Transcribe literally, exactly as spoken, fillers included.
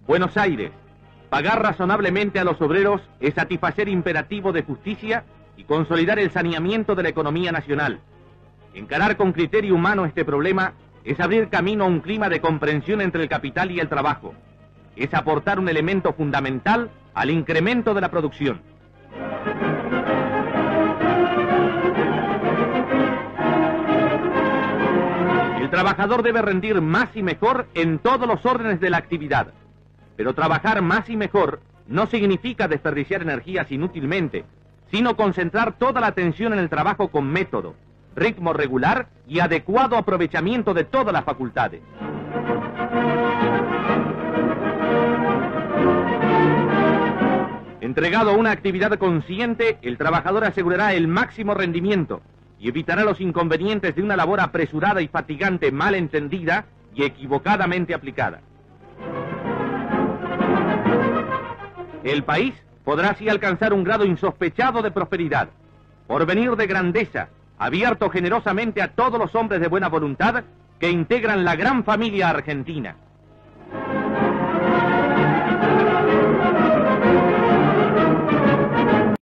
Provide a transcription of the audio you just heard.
Buenos Aires. Pagar razonablemente a los obreros es satisfacer imperativo de justicia y consolidar el saneamiento de la economía nacional. Encarar con criterio humano este problema es abrir camino a un clima de comprensión entre el capital y el trabajo. Es aportar un elemento fundamental al incremento de la producción. El trabajador debe rendir más y mejor en todos los órdenes de la actividad. Pero trabajar más y mejor no significa desperdiciar energías inútilmente, sino concentrar toda la atención en el trabajo con método, ritmo regular y adecuado aprovechamiento de todas las facultades. Entregado a una actividad consciente, el trabajador asegurará el máximo rendimiento y evitará los inconvenientes de una labor apresurada y fatigante, mal entendida y equivocadamente aplicada. El país podrá así alcanzar un grado insospechado de prosperidad, porvenir de grandeza, abierto generosamente a todos los hombres de buena voluntad que integran la gran familia argentina.